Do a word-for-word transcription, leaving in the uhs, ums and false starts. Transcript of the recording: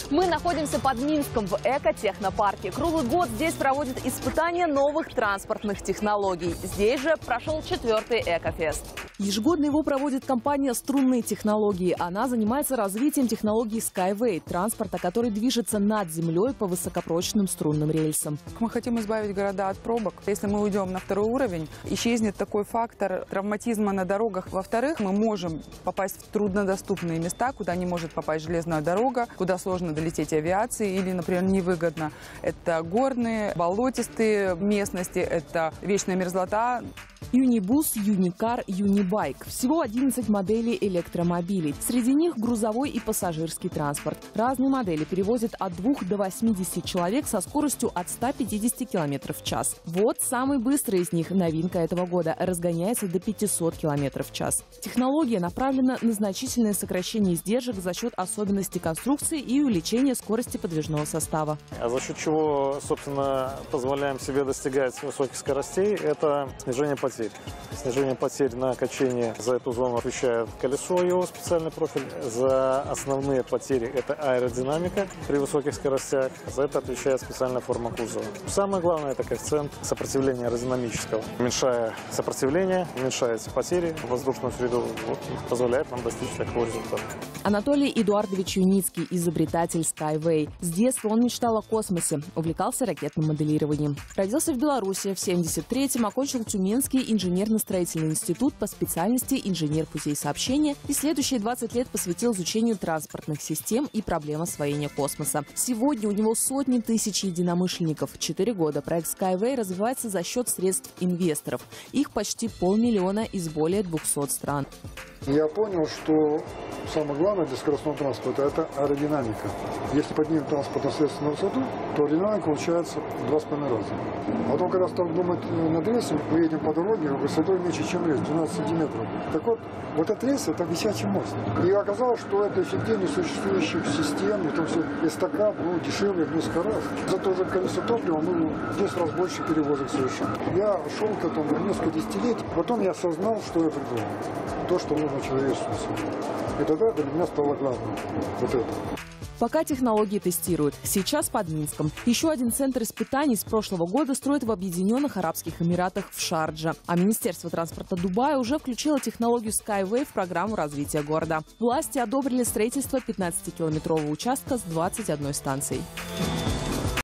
Мы находимся под Минском в экотехнопарке. Круглый год здесь проводят испытания новых транспортных технологий. Здесь же прошел четвертый Экофест. Ежегодно его проводит компания «Струнные технологии». Она занимается развитием технологии Skyway, транспорта, который движется над землей по высокопрочным струнным рельсам. Мы хотим избавить города от пробок. Если мы уйдем на второй уровень, исчезнет такой фактор травматизма на дорогах. Во-вторых, мы можем попасть в труднодоступные места, куда не может попасть железная дорога, куда сложно долететь авиации или, например, невыгодно. Это горные, болотистые местности, это вечная мерзлота. Юнибус, Юникар, Юнибайк. Всего одиннадцать моделей электромобилей. Среди них грузовой и пассажирский транспорт. Разные модели перевозят от двух до восьмидесяти человек со скоростью от ста пятидесяти километров в час. Вот самый быстрый из них, новинка этого года, разгоняется до пятисот километров в час. Технология направлена на значительное сокращение издержек за счет особенностей конструкции и увеличения скорости подвижного состава. А за счет чего, собственно, позволяем себе достигать высоких скоростей, это снижение потерь. Снижение потерь на качении, за эту зону отвечает колесо, его специальный профиль. За основные потери это аэродинамика при высоких скоростях. За это отвечает специальная форма кузова. Самое главное это коэффициент сопротивления аэродинамического. Уменьшая сопротивление, уменьшаются потери в воздушную среду, вот, позволяет нам достичь такого результата. Анатолий Эдуардович Юницкий, изобретатель Skyway. С детства он мечтал о космосе, увлекался ракетным моделированием. Родился в Беларуси, в семьдесят третьем окончил Тюменский инженерно-строительный институт по специальности инженер путей сообщения и следующие двадцать лет посвятил изучению транспортных систем и проблем освоения космоса. Сегодня у него сотни тысяч единомышленников. Четыре года проект Skyway развивается за счет средств инвесторов. Их почти полмиллиона из более двухсот стран. Я понял, что самое главное для скоростного транспорта – это аэродинамика. Если поднимем транспортное средство на высоту, то аэродинамика получается в два с половиной раза. А потом, когда стал думать над рельсом, мы едем по дороге высотой меньше, чем рельс, двенадцать сантиметров. Так вот, вот этот рельс – это висячий мост. И оказалось, что это эффективнее существующих систем, и там все эстакад, ну, дешевле в несколько раз. За то же колесо топлива мы в десять раз больше перевозок совершаем. Я шел к этому несколько десятилетий, потом я осознал, что я придумал. То, что нужно человечеству. И тогда для меня стало главным вот это. Пока технологии тестируют. Сейчас под Минском. Еще один центр испытаний с прошлого года строят в Объединенных Арабских Эмиратах в Шардже. А Министерство транспорта Дубая уже включило технологию Skyway в программу развития города. Власти одобрили строительство пятнадцатикилометрового участка с двадцать одной станцией.